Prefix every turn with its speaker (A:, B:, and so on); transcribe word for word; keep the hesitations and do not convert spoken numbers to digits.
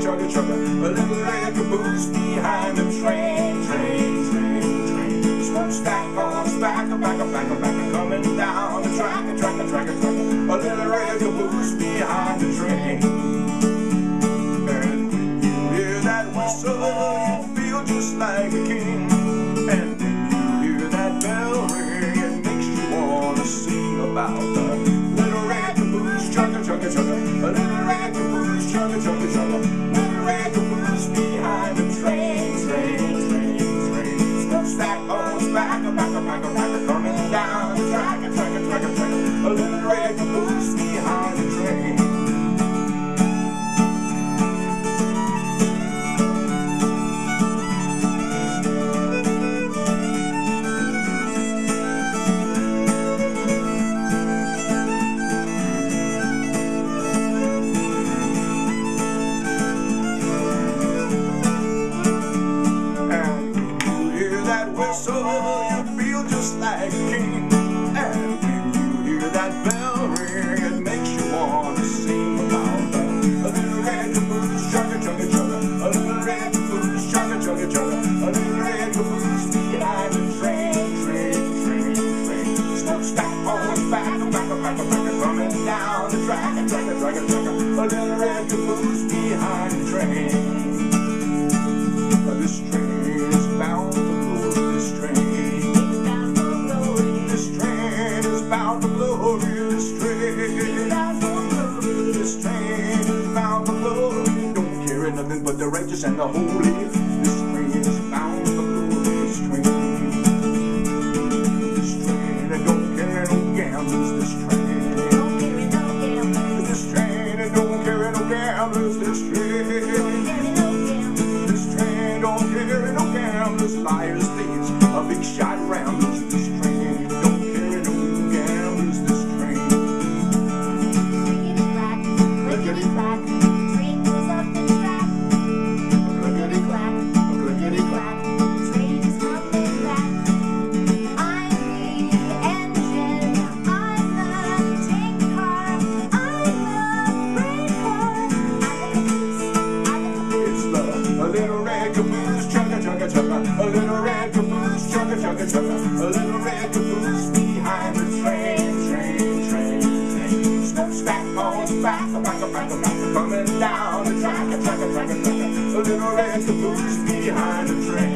A: chugga, chugga. A little red caboose behind the train, train, train, train. Smokestack on back, a back, a back, a back, coming down the track, a track, a track, a track. A little red caboose behind the train. And when you hear that whistle, you feel just like a king. And then you hear that bell ring, it makes you wanna sing about the little red caboose, chugga, chugga, chugga. A little red caboose, chugga, chugga, chugga. Little red caboose behind the train, train, train, train. Smokestack on its back, a back, a back, a back, coming down the track, a track, a track, a track. A little red caboose behind the train. So you feel just like a king. And when you hear that bell ring, it makes you wanna sing about the a little red caboose, chugga, chugga, chugga. A little red caboose, chugga, chugga, chugga. A little red caboose behind the train, train, train, train. Smokestack on its back, a back, a back, a back, coming down the track, a track, a track, a track. A little red caboose behind the train. This train is bound for glory. This train is bound for glory. This train is bound for glory. This train is bound for glory. This train is bound for glory. Don't carry nothing but the righteous and the holy. This train is bound for glory. This train, this train, and don't carry no gamblers. This train, don't carry no gamblers. This train, and don't carry no gamblers. This train, this train, don't carry no gamblers, liars, thieves, a big shot ramblers. This train don't carry no gamblers. This train. Clickety clack, clickety clack, train goes up the track. Clickety clack, clickety clack, train is coming back. I'm the engine, I'm the tank car, I'm the brake car, I'm the caboose, I'm the caboose. It's the a little red caboose, chugga, chugga, chugga. A little red caboose, chugga, chugga, chugga. A little red caboose behind the train, train, train, train. Smokestack on its back, a back, a back, a back, coming down the track, a track, a track, a track. A little red caboose behind the train.